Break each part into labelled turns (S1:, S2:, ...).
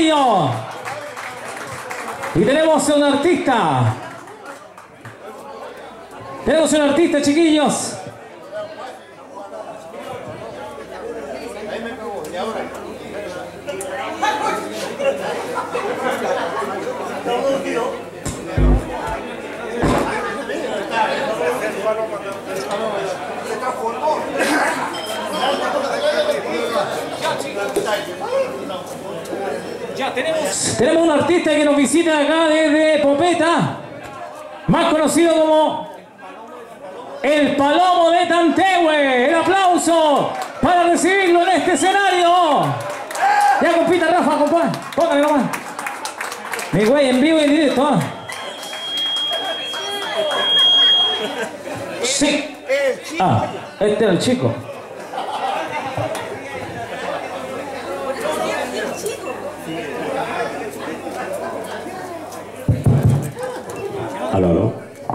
S1: chiquillos. Y tenemos un artista. Tenemos un artista, chiquillos. Ya tenemos un artista que nos visita acá desde Popeta, más conocido como el Palomo de Tantehue. El aplauso para recibirlo en este escenario. Ya compita Rafa, compadre, póngale nomás. Mi güey, en vivo y en directo, ¿ah? Sí. Ah, este era el chico. Aló.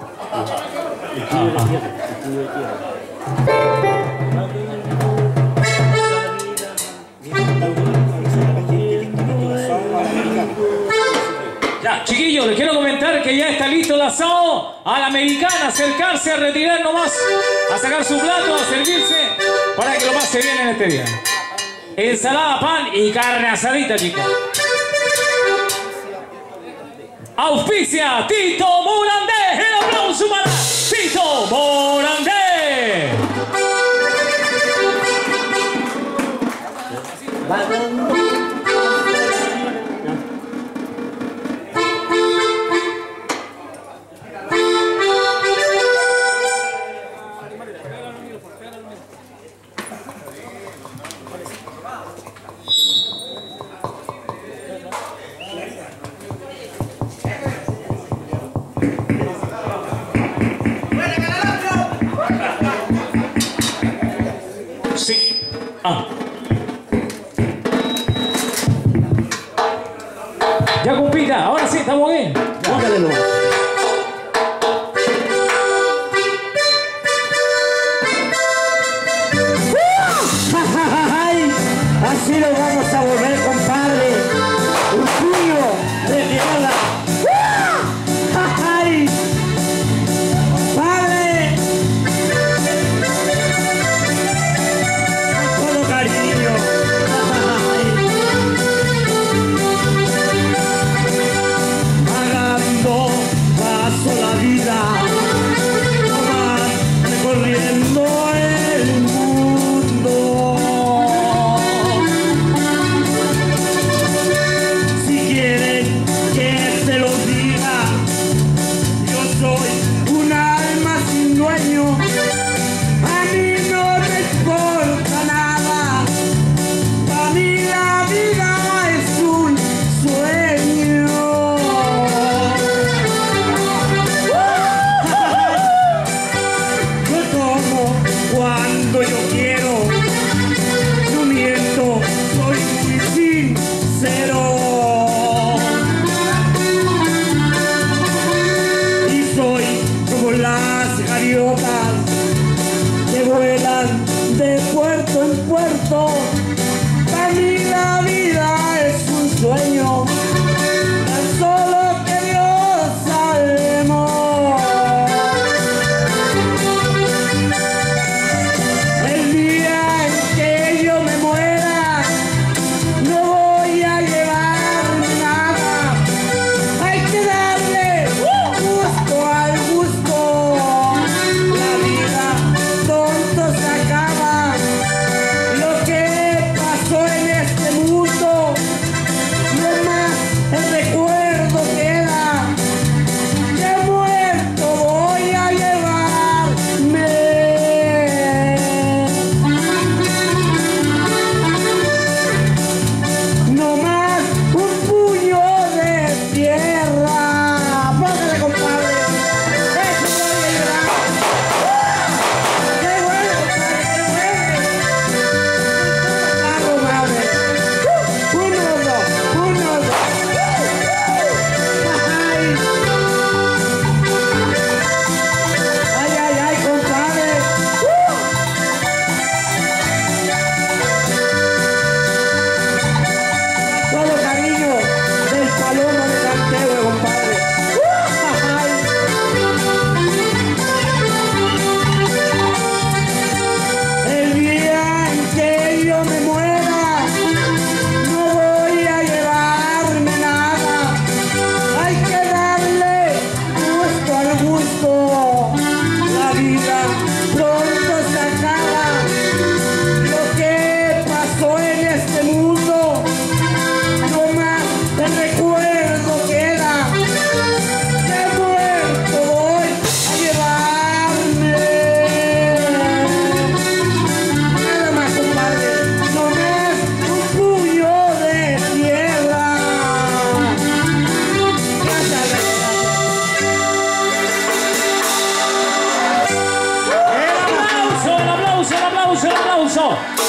S1: Ya, chiquillos, les quiero comentar que ya está listo el asado a la mexicana. Acercarse a retirar nomás, a sacar su plato, a servirse para que lo pase bien en este día. Ensalada, pan y carne asadita, chicos. Auspicia Tito Morandé. El aplauso para Tito Morandé. Sí. Ah. Ya compita, ahora sí, estamos bien. Póngalelo.
S2: Así lo vamos a volver, compadre. Un puño de viola. ¡Ay! ¡Padre! Con todo cariño. Pagando paso la vida, nomás recorriendo el mundo.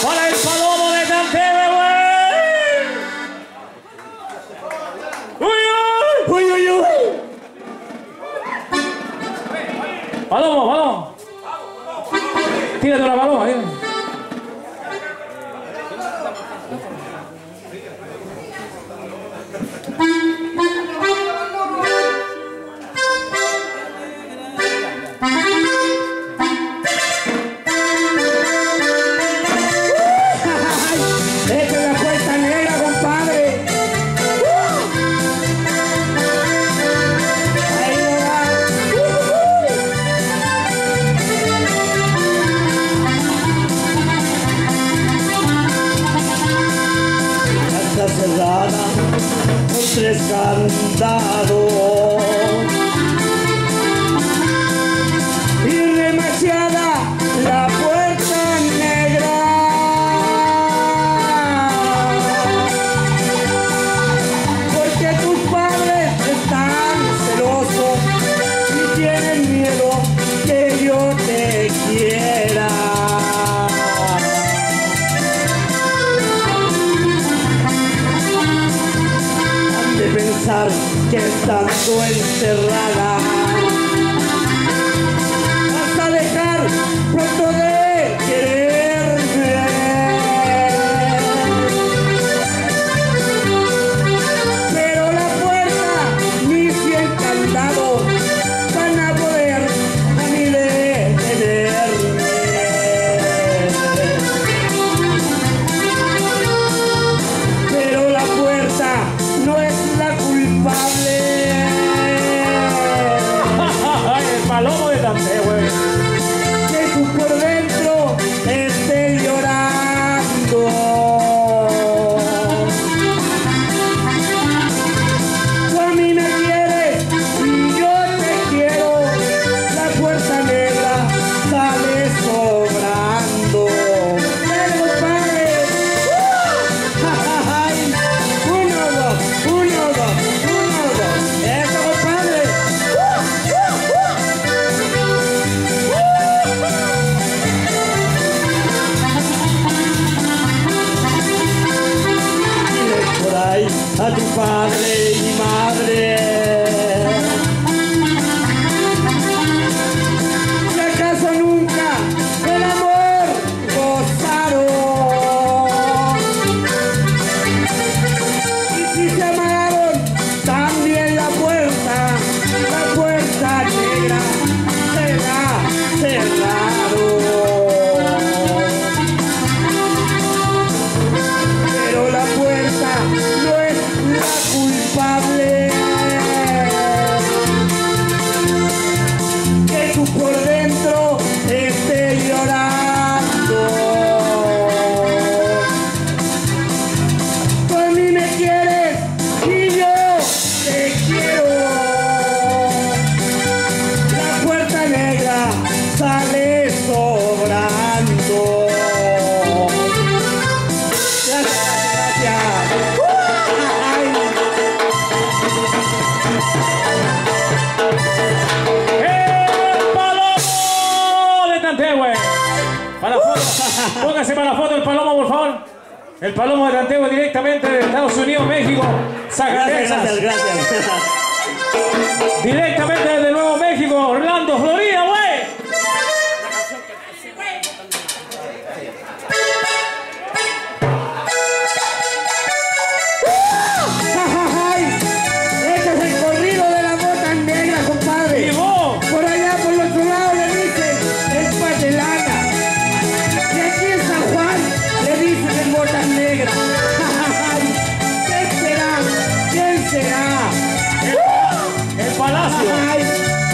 S1: para el Palomo de Tantewe, güey. ¡Uy, uy! ¡Uy, uy, uy! Palomo, Palomo. Tírate una paloma, tírate.
S2: Esta es la puerta negra, compadre. Ahí no va. Casa cerrada con 3 candados y remachada la puerta negra. Porque tus padres están celosos y tienen miedo que yo te quiera. Han de pensar que estando encerrada vas a dejar pronto de quererme. Pero la puerta ni 100 candados van a poder a mí detenerme. Pero la puerta no es la culpable.
S1: El Palomo de Tantewe.
S2: Que tú por dentro estés llorando. Tú a mí me quieres y yo te quiero. La puerta negra sale sobrando. ¡Ven, compadre! ¡Ay! 1, 2, 1, 2, 1, 2. ¡Eso, compadre! Dile por ahí a tu padre y madre. Si acaso nunca el amor gozaron, y si se amaron también la puerta negra será cerrado. Pero la puerta no es la culpable. Que tú por dentro estés llorando. Tú a mí me quieres y yo te quiero. La puerta negra sale sobrando. Gracias. Ay.
S1: El Palomo de Tantewe. Para la foto. Póngase para la foto el Palomo, por favor. El Palomo de Tantewe directamente de Estados Unidos, México, Zacatecas.
S2: Gracias.
S1: Directamente desde Nuevo México, Orlando, Florida, güey.
S2: Ay, este es el corrido de las botas negras, compadre.
S1: Y vos.
S2: Por allá, por los otro lado, le dicen el patelana. Y aquí en San Juan le dicen el botas negras. Ay, ¿quién será? ¿Quién será?
S1: El Palacio.
S2: Ay.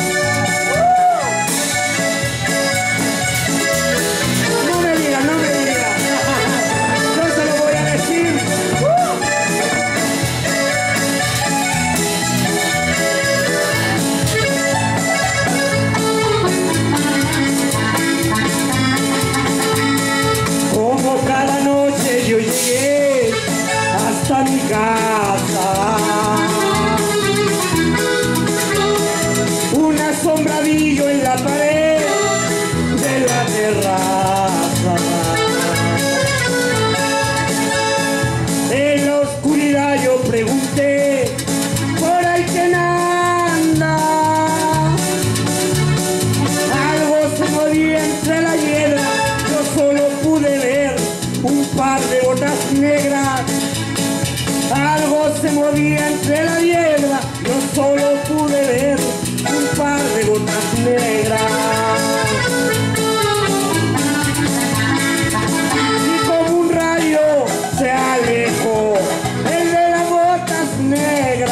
S2: No me diga, no me diga. Yo se lo voy a decir. Como cada noche yo llegué hasta mi casa, un asombradillo en la pared de la terraza. día entre la hierba yo solo pude ver un par de gotas negras. Y como un rayo se alejó el de las gotas negras.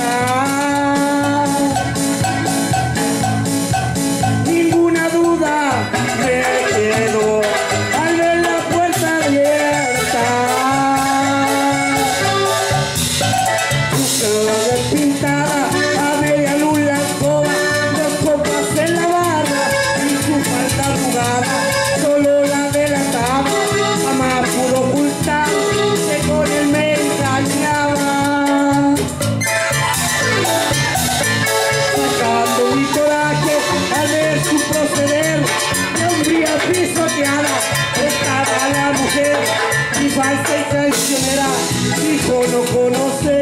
S2: Ninguna duda me quedó al ver la puerta abierta. Su cara despintada, a media luz la escoba, dos copas en la barra y su falda arrugada solo la delataba. Jamás pudo ocultar que con él me engañaba. Sacando mi coraje al ver su proceder, de hombría pisoteada estaba la mujer, y falsa y traicionera dijo no conocer.